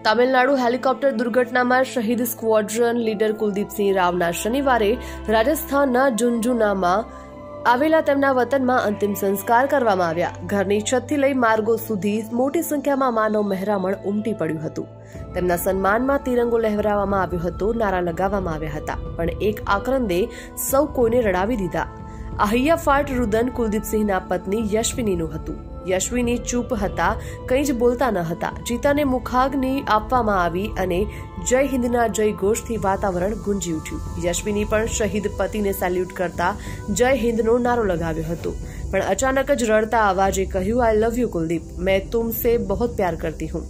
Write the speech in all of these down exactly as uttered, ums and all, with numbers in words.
Tamil Nadu helicopter દુર્ઘટનામાં શહીદ squadron leader Kuldeepsinh રાવના શનિવારે રાજસ્થાનના ઝુંઝુનામાં આવેલા તેમના વતનમાં અંતિમ સંસ્કાર કરવામાં આવ્યા. ઘરની છતથી લઈ માર્ગો સુધી મોટી સંખ્યામાં માનવ મહેરામણ ઉમટી પડ્યું હતું. તેમના સન્માનમાં તિરંગો લહેરાવવામાં આવ્યો હતો, નારા લગાવવામાં આવ્યા હતા, પણ એક આક્રંદે સૌ કોઈને રડાવી દીધા. આ હૈયાફાટ રુદન કુલદીપસિંહના પત્ની યશવિનીનું હતું. યશવિની ચૂપ હતા, કંઈ જ બોલતા ન હતા. ચિતાને મુખાગ્નિ આપવામાં આવી અને જય હિન્દના જય ઘોષથી વાતાવરણ ગુંજી ઉઠ્યું. યશવિની પણ શહીદ પતિને સેલ્યુટ કરતા જય હિન્દનો નારો લગાવ્યો હતો, પણ અચાનક જ રડતા અવાજે કહ્યું, આઈ લવ યુ કુલદીપ, મેં તુમસે બહોત પ્યાર કરતી હું.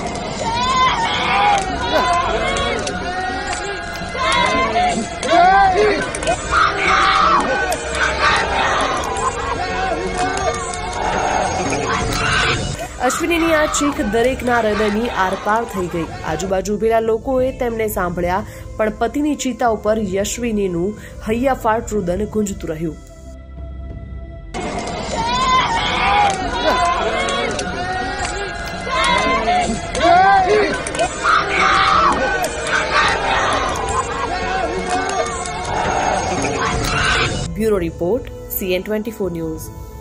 અશ્વિનીની આ ચીખ દરેકના હૃદયની આરપાર થઈ ગઈ. આજુબાજુ ઉભેલા લોકોએ તેમને સાંભળ્યા, પણ પતિની ચિતા ઉપર યશવિનીનું હૈયાફાટ રુદન ગુંજતું રહ્યું. Bureau report, CN twenty four news.